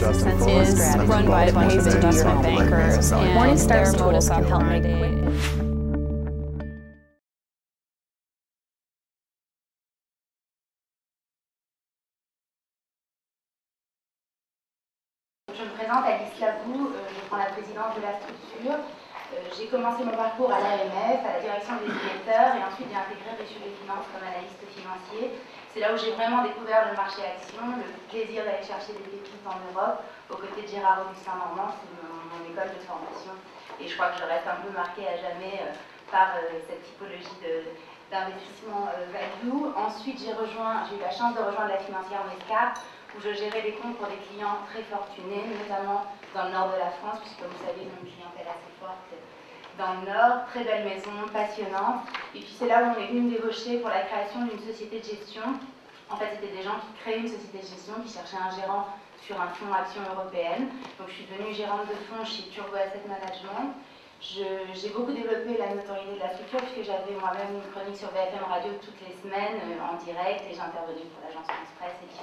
is run by a bunch of investment bankers, and Morningstar's tools can help make quick. Je me présente, Alice Labou, je prends la présidence de la structure. J'ai commencé mon parcours à l'AMF, à la direction des émetteurs, et ensuite j'ai intégré Richelieu Finance comme analyste financier. C'est là où j'ai vraiment découvert le marché action, le plaisir d'aller chercher des pépites en Europe, aux côtés de Gérard Augustin-Normand, c'est mon école de formation. Et je crois que je reste un peu marquée à jamais par cette typologie d'investissement value. Ensuite, j'ai eu la chance de rejoindre la financière Mescar, où je gérais les comptes pour des clients très fortunés, notamment dans le nord de la France, puisque vous savez, ils ont une clientèle assez forte dans le nord, très belle maison, passionnante. Et puis c'est là où on est venu me débaucher pour la création d'une société de gestion. En fait, c'était des gens qui créaient une société de gestion, qui cherchaient un gérant sur un fonds action européenne. Donc je suis devenue gérante de fonds chez Turbo Asset Management. J'ai beaucoup développé la notoriété de la structure, puisque j'avais moi-même une chronique sur BFM Radio toutes les semaines en direct, et j'intervenais pour l'agence France Presse et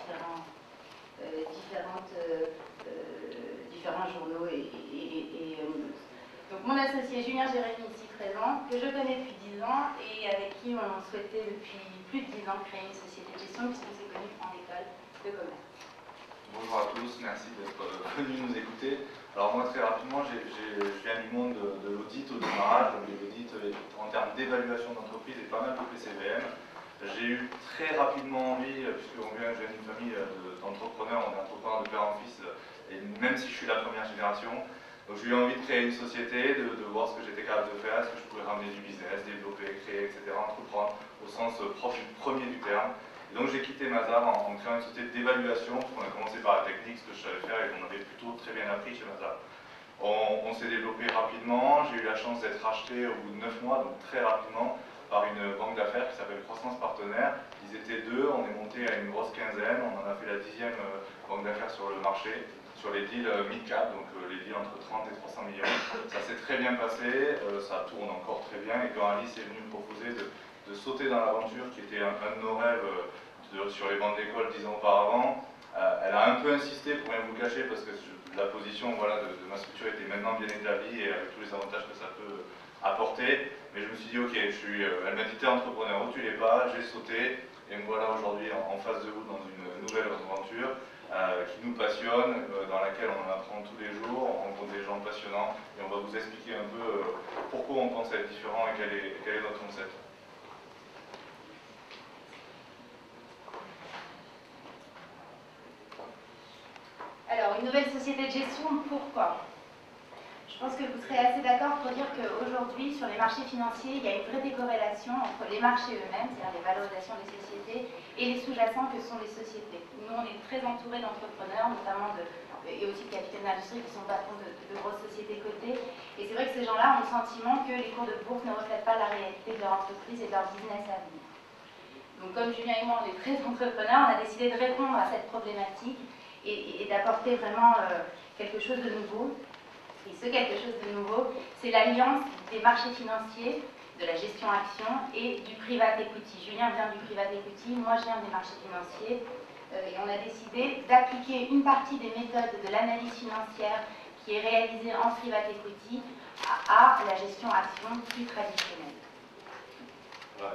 différents journaux et news. Donc mon associé Julien Jérémy, ici présent, que je connais depuis 10 ans et avec qui on souhaitait depuis plus de 10 ans créer une société de gestion, puisqu'on s'est connus en école de commerce. Bonjour à tous, merci d'être venus nous écouter. Alors moi très rapidement, je viens du monde de l'audit au démarrage, donc de l'audit en termes d'évaluation d'entreprise et pas mal de PCVM. J'ai eu très rapidement envie, puisqu'on vient d'une famille d'entrepreneurs, on est entrepreneurs de père en fils, et même si je suis la première génération, donc j'ai eu envie de créer une société, de voir ce que j'étais capable de faire, est-ce que je pouvais ramener du business, développer, créer, etc., entreprendre au sens premier du terme. Et donc j'ai quitté Mazars en créant une société d'évaluation, parce qu'on a commencé par la technique, ce que je savais faire, et qu'on avait plutôt très bien appris chez Mazars. On s'est développé rapidement, j'ai eu la chance d'être racheté au bout de 9 mois, donc très rapidement, par une banque d'affaires qui s'appelle Croissance Partenaire. Ils étaient 2, on est monté à une grosse quinzaine, on en a fait la 10e banque d'affaires sur le marché, sur les deals mid-cap, donc les deals entre 30 et 300 millions. Ça s'est très bien passé, ça tourne encore très bien, et quand Alice est venue me proposer de sauter dans l'aventure, qui était un de nos rêves sur les bancs d'école 10 ans auparavant, elle a un peu insisté, pour rien vous cacher, parce que la position voilà, de ma structure était maintenant bien établie et avec tous les avantages que ça peut apporter. Mais je me suis dit, ok, elle m'a dit, t'es entrepreneur ou tu l'es pas, j'ai sauté, et me voilà aujourd'hui en face de vous dans une nouvelle aventure qui nous passionne, dans laquelle on en apprend tous les jours, on rencontre des gens passionnants, et on va vous expliquer un peu pourquoi on pense être différent et quel est notre concept. Alors, une nouvelle société de gestion, pourquoi ? Je pense que vous serez assez d'accord pour dire qu'aujourd'hui, sur les marchés financiers, il y a une vraie décorrélation entre les marchés eux-mêmes, c'est-à-dire les valorisations des sociétés, et les sous-jacents que sont les sociétés. Nous, on est très entourés d'entrepreneurs, notamment et aussi de capitaines d'industrie qui sont patrons de grosses sociétés cotées. Et c'est vrai que ces gens-là ont le sentiment que les cours de bourse ne reflètent pas la réalité de leur entreprise et de leur business à venir. Donc, comme Julien et moi, on est très entrepreneurs, on a décidé de répondre à cette problématique et d'apporter vraiment quelque chose de nouveau. Et ce quelque chose de nouveau, c'est l'alliance des marchés financiers, de la gestion action et du private equity. Julien vient du private equity, moi je viens des marchés financiers. Et on a décidé d'appliquer une partie des méthodes de l'analyse financière qui est réalisée en private equity à la gestion action plus traditionnelle. Voilà.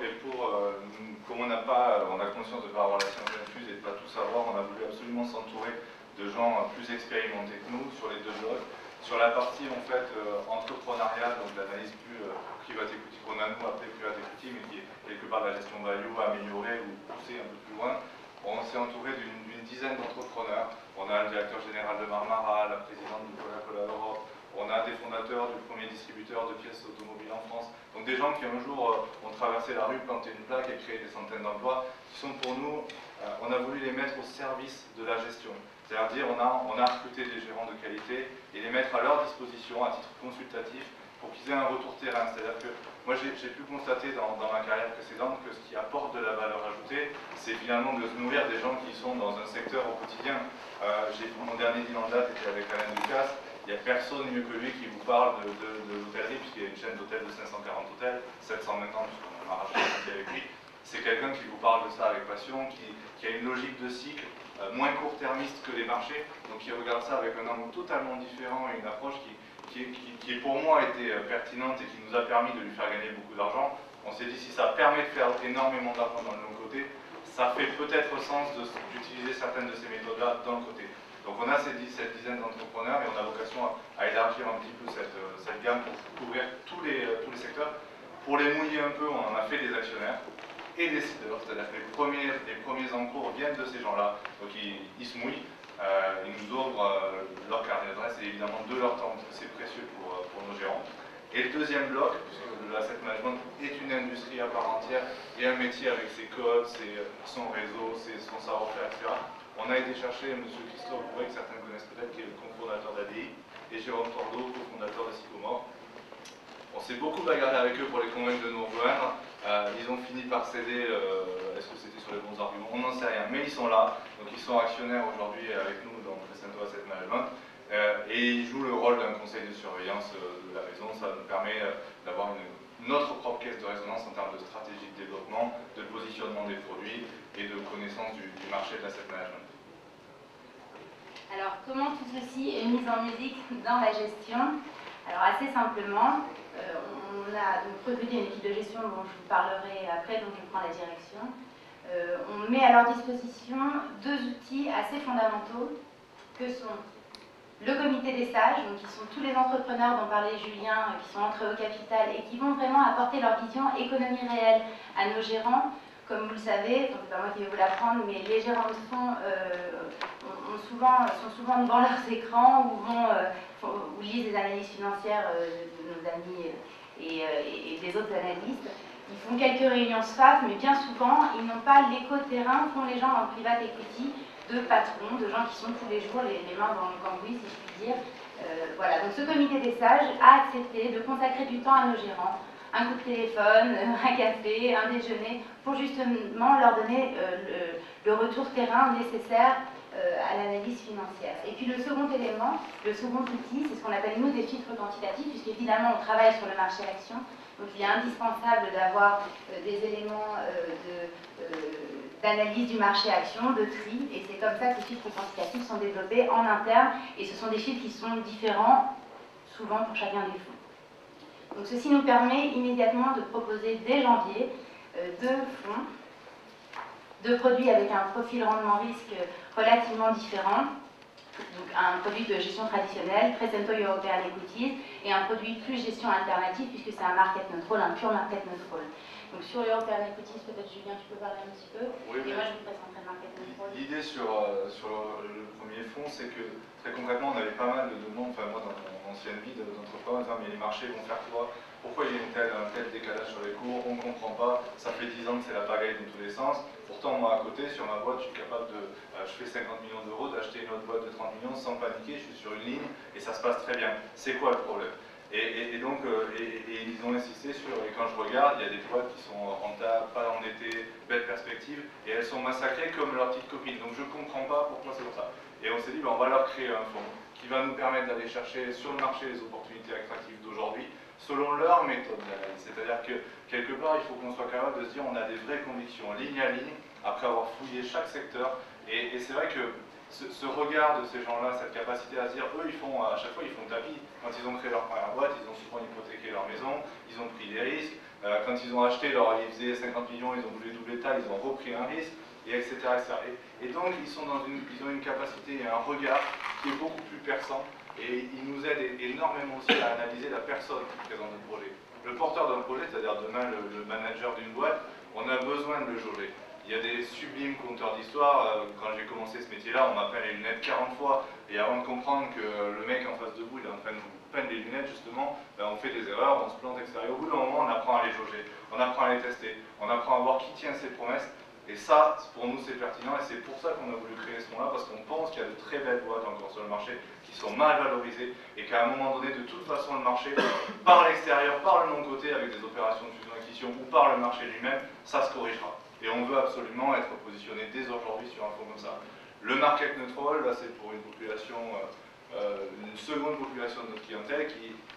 Comme on a conscience de ne pas avoir la science infuse et de ne pas tout savoir, on a voulu absolument s'entourer de gens plus expérimentés que nous sur les deux blocs. Sur la partie en fait entrepreneuriale, donc l'analyse plus private equity qu'on a nous appelé private equity, mais qui est quelque part de la gestion value améliorée ou poussée un peu plus loin, on s'est entouré d'une dizaine d'entrepreneurs. On a le directeur général de Marmara, la présidente de Coca-Cola Europe, on a des fondateurs du premier distributeur de pièces automobiles en France. Donc des gens qui un jour ont traversé la rue, planté une plaque et créé des centaines d'emplois, qui sont pour nous, on a voulu les mettre au service de la gestion. C'est-à-dire on a recruté des gérants de qualité et les mettre à leur disposition à titre consultatif pour qu'ils aient un retour terrain. C'est-à-dire que moi j'ai pu constater dans ma carrière précédente que ce qui apporte de la valeur ajoutée, c'est finalement de se nourrir des gens qui sont dans un secteur au quotidien. Mon dernier deal en date était avec Alain Ducasse. Il n'y a personne mieux que lui qui vous parle de l'hôtellerie, puisqu'il y a une chaîne d'hôtels de 540 hôtels, 700 maintenant, puisqu'on a racheté avec lui. C'est quelqu'un qui vous parle de ça avec passion, qui a une logique de cycle moins court-termiste que les marchés, donc ils regardent ça avec un angle totalement différent et une approche qui pour moi était pertinente et qui nous a permis de lui faire gagner beaucoup d'argent. On s'est dit si ça permet de faire énormément d'argent dans le long côté, ça fait peut-être sens d'utiliser certaines de ces méthodes-là dans le côté. Donc on a cette dizaine d'entrepreneurs et on a vocation à élargir un petit peu cette gamme pour couvrir tous les secteurs. Pour les mouiller un peu, on en a fait des actionnaires et des décideurs, c'est-à-dire que les premiers encours viennent de ces gens-là, donc ils se mouillent, ils nous ouvrent leur carnet d'adresse et évidemment de leur temps, c'est précieux pour nos gérants. Et le deuxième bloc, puisque l'asset management est une industrie à part entière et un métier avec ses codes, son réseau, son savoir-faire, etc. On a été chercher M. Christophe Bourret, que certains connaissent peut-être, qui est le cofondateur d'ADI, et Jérôme Tordeau, cofondateur de Sycomore. On s'est beaucoup bagarré avec eux pour les convaincre de nous rejoindre. Ils ont fini par céder, est-ce que c'était sur les bons arguments? On n'en sait rien, mais ils sont là. Donc ils sont actionnaires aujourd'hui avec nous dans Crescendo Asset Management. Et ils jouent le rôle d'un conseil de surveillance de la maison. Ça nous permet d'avoir notre propre caisse de résonance en termes de stratégie de développement, de positionnement des produits et de connaissance du marché de l'asset management. Alors, comment tout ceci est mis en musique dans la gestion? Alors, assez simplement, on a donc recruté une équipe de gestion dont je vous parlerai après, dont je prends la direction. On met à leur disposition deux outils assez fondamentaux que sont le comité des sages, donc qui sont tous les entrepreneurs dont parlait Julien, qui sont entrés au capital et qui vont vraiment apporter leur vision économie réelle à nos gérants. Comme vous le savez, c'est pas moi qui vais vous l'apprendre, mais les gérants de fonds sont souvent devant leurs écrans ou lisent des analyses financières de nos amis et des autres analystes. Ils font quelques réunions SFAF, mais bien souvent, ils n'ont pas l'éco-terrain qu'ont les gens en private equity, de patrons, de gens qui sont tous les jours les mains dans le cambouis, si je puis dire. Voilà, donc ce comité des sages a accepté de consacrer du temps à nos gérants, un coup de téléphone, un café, un déjeuner, pour justement leur donner le retour terrain nécessaire à l'analyse financière. Et puis le second élément, le second outil, c'est ce qu'on appelle nous des filtres quantitatifs, puisqu'évidemment on travaille sur le marché action, donc il est indispensable d'avoir des éléments d'analyse du marché action, de tri, et c'est comme ça que les filtres quantitatifs sont développés en interne, et ce sont des filtres qui sont différents, souvent pour chacun des fonds. Donc ceci nous permet immédiatement de proposer dès janvier deux fonds, deux produits avec un profil rendement-risque relativement différent, donc un produit de gestion traditionnelle, Crescendo European Equities, et un produit plus gestion alternative, puisque c'est un market neutral, un pure market neutral. Donc sur European Equities, peut-être Julien, tu peux parler un petit peu, oui, et moi je vous présenterai le market neutral. L'idée sur le premier fonds, c'est que très concrètement, on avait pas mal de demandes, enfin moi dans mon ancienne vie d'entrepreneur, en disant mais les marchés vont faire quoi? Pourquoi il y a un tel décalage sur les cours? On ne comprend pas, ça fait 10 ans que c'est la pagaille dans tous les sens. Pourtant, moi à côté, sur ma boîte, je suis capable je fais 50 millions d'euros, d'acheter une autre boîte de 30 millions sans paniquer, je suis sur une ligne et ça se passe très bien. C'est quoi le problème? Et donc, ils ont insisté sur, et quand je regarde, il y a des boîtes qui sont rentables, pas endettées, belles perspectives, et elles sont massacrées comme leurs petites copines. Donc je ne comprends pas pourquoi c'est comme ça. Et on s'est dit, ben, on va leur créer un fonds qui va nous permettre d'aller chercher sur le marché les opportunités attractives d'aujourd'hui, selon leur méthode d'analyse. C'est-à-dire que, quelque part, il faut qu'on soit capable de se dire, on a des vraies convictions, ligne à ligne, après avoir fouillé chaque secteur. Et c'est vrai que ce regard de ces gens-là, cette capacité à se dire, eux, à chaque fois, ils font tapis. Quand ils ont créé leur première boîte, ils ont souvent hypothéqué leur maison, ils ont pris des risques. Quand ils ont acheté, ils faisaient 50 millions, ils ont voulu doubler taille, ils ont repris un risque, et etc. Et donc, ils ont une capacité et un regard qui est beaucoup plus perçant, et ils nous aident énormément aussi à analyser la personne qui présente le projet. Le porteur d'un projet, c'est-à-dire demain le manager d'une boîte, on a besoin de le jauger. Il y a des sublimes conteurs d'histoire. Quand j'ai commencé ce métier-là, on m'a peint les lunettes 40 fois. Et avant de comprendre que le mec en face de vous, il est en train de vous peindre les lunettes, justement, ben on fait des erreurs, on se plante, etc. Et au bout d'un moment, on apprend à les jauger, on apprend à les tester, on apprend à voir qui tient ses promesses. Et ça, pour nous, c'est pertinent. Et c'est pour ça qu'on a voulu créer ce fonds-là, parce qu'on pense qu'il y a de très belles boîtes encore sur le marché qui sont mal valorisées et qu'à un moment donné, de toute façon, le marché, par l'extérieur, par le non-côté, avec des opérations de fusion-acquisition ou par le marché lui-même, ça se corrigera. Et on veut absolument être positionné dès aujourd'hui sur un fonds comme ça. Le market neutral, là c'est pour une population, une seconde population de notre clientèle qui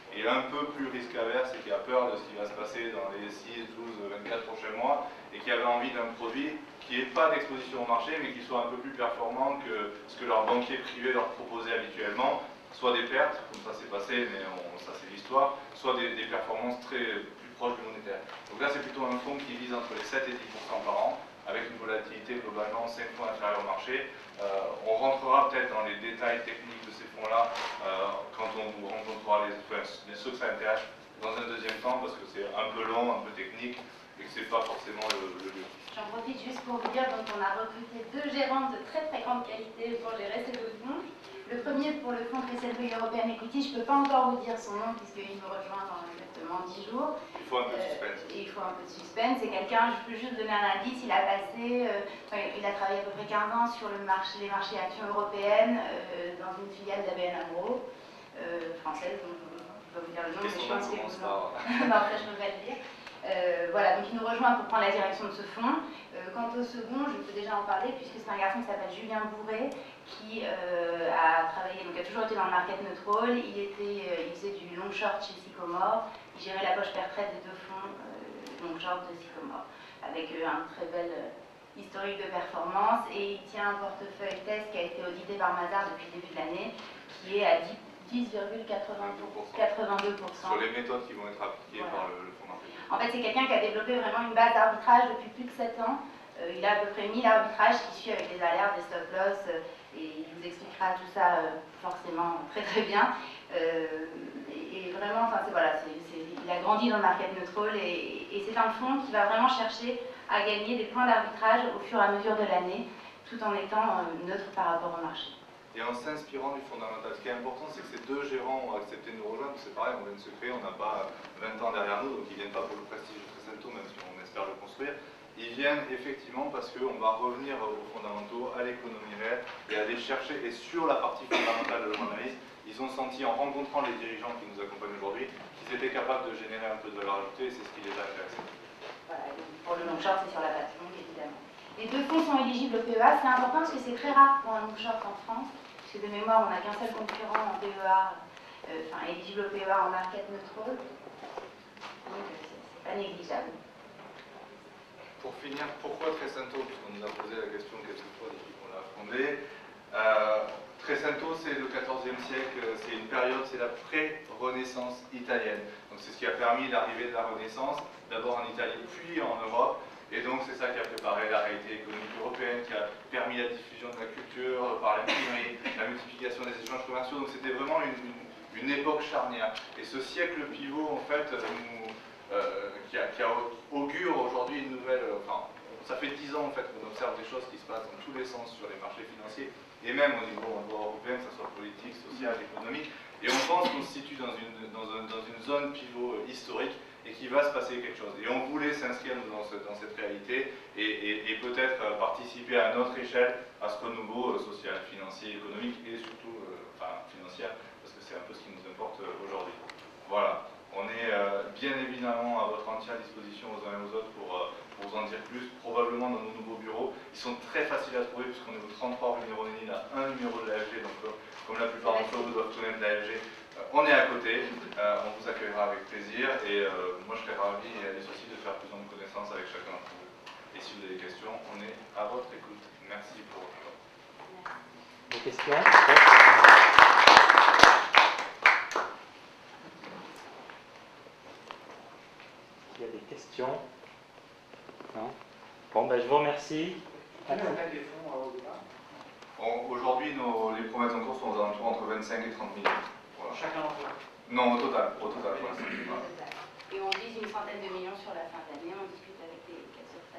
est un peu plus risque averse et qui a peur de ce qui va se passer dans les 6, 12, 24 prochains mois et qui avait envie d'un produit qui n'ait pas d'exposition au marché mais qui soit un peu plus performant que ce que leur banquier privé leur proposait habituellement, soit des pertes, comme ça s'est passé, mais ça c'est l'histoire, soit des performances plus proches du monétaire. Donc là c'est plutôt un fonds qui vise entre les 7 et 10% par an, avec une volatilité globalement 5 fois inférieure au marché. On rentrera peut-être dans les détails techniques de ces fonds-là quand on vous rencontrera ceux que ça intéresse dans un deuxième temps, parce que c'est un peu long, un peu technique, et que c'est pas forcément le lieu. J'en profite juste pour vous dire qu'on a recruté 2 gérants de très très grande qualité pour gérer ces 2 fonds. Le premier pour le fonds Crescendo European Equity, je ne peux pas encore vous dire son nom puisqu'il me rejoint dans exactement 10 jours. Il faut un peu de suspense. Il faut un peu de suspense. C'est quelqu'un, je peux juste donner un indice, il a passé, il a travaillé à peu près 15 ans sur les marchés actions européennes dans une filiale d'ABN AMRO, française, donc je ne peux pas vous dire le nom, mais je pense que vous... Non, ça je ne peux pas le dire. Voilà, donc il nous rejoint pour prendre la direction de ce fonds. Quant au second, je peux déjà en parler puisque c'est un garçon qui s'appelle Julien Bourret qui a travaillé, donc a toujours été dans le market neutral. Il faisait du long short chez Sycomore. Il gérait la poche retraite des 2 fonds long short de Sycomore avec un très bel historique de performance et il tient un portefeuille test qui a été audité par Mazars depuis le début de l'année qui est à 10,82%. Sur les méthodes qui vont être appliquées par le fonds marketing. En fait, c'est quelqu'un qui a développé vraiment une base d'arbitrage depuis plus de 7 ans. Il a à peu près 1000 arbitrages qui suivent avec des alertes, des stop-loss, et il vous expliquera tout ça forcément très très bien. Et vraiment, enfin, il a grandi dans le market neutral et c'est un fonds qui va vraiment chercher à gagner des points d'arbitrage au fur et à mesure de l'année, tout en étant neutre par rapport au marché. Et en s'inspirant du fondamental. Ce qui est important, c'est que ces 2 gérants ont accepté de nous rejoindre. C'est pareil, on vient de se créer, on n'a pas 20 ans derrière nous, donc ils ne viennent pas pour le prestige de Crescendo, même si on espère le construire. Ils viennent effectivement parce qu'on va revenir aux fondamentaux, à l'économie réelle, et aller chercher, et sur la partie fondamentale de leur analyse, ils ont senti en rencontrant les dirigeants qui nous accompagnent aujourd'hui, qu'ils étaient capables de générer un peu de valeur ajoutée, et c'est ce qui les a intéressés. Voilà, pour le long short, c'est sur la base longue, évidemment. Les 2 fonds sont éligibles au PEA, c'est important parce que c'est très rare pour un long short en France. Parce que de mémoire, on n'a qu'un seul concurrent en PEA, éligible au PEA en market neutral. Donc, c'est pas négligeable. Pour finir, pourquoi Crescendo? Puisqu'on nous a posé la question qu'est-ce que toi depuis qu'on l'a fondé. Crescendo, c'est le XIVe siècle, c'est une période, c'est la pré-Renaissance italienne. Donc c'est ce qui a permis l'arrivée de la Renaissance, d'abord en Italie, puis en Europe. Et donc c'est ça qui a préparé la réalité économique européenne, qui a permis la diffusion de la culture par l'imprimerie, la multiplication des échanges commerciaux. Donc c'était vraiment une époque charnière. Et ce siècle pivot, en fait, qui augure aujourd'hui une nouvelle... ça fait 10 ans en fait qu'on observe des choses qui se passent dans tous les sens sur les marchés financiers, et même au niveau européen, que ce soit politique, social, économique. Et on pense qu'on se situe dans une zone pivot historique, et qu'il va se passer quelque chose. Et on voulait s'inscrire dans cette réalité et peut-être participer à notre échelle à ce renouveau social, financier, économique et surtout financier, parce que c'est un peu ce qui nous importe aujourd'hui. Voilà, on est bien évidemment à votre entière disposition aux uns et aux autres pour vous en dire plus, probablement dans nos nouveaux bureaux. Ils sont très faciles à trouver puisqu'on est au 33 rue Néronine, à un numéro de l'AFG, donc comme la plupart d'entre vous doivent connaître l'AFG, on est à côté, on vous accueillera avec plaisir et moi je serai ravi et Alice aussi de faire plus de connaissances avec chacun d'entre vous. Et si vous avez des questions, on est à votre écoute. Merci pour votre temps. Des questions? Il y a des questions? Non? Bon, ben, je vous remercie. Aujourd'hui, les promesses en cours sont aux alentours entre 25 et 30 millions. Voilà. Chacun d'entre eux? Non, au total. Voilà. Et on vise une centaine de millions sur la fin de l'année, on discute avec les caisses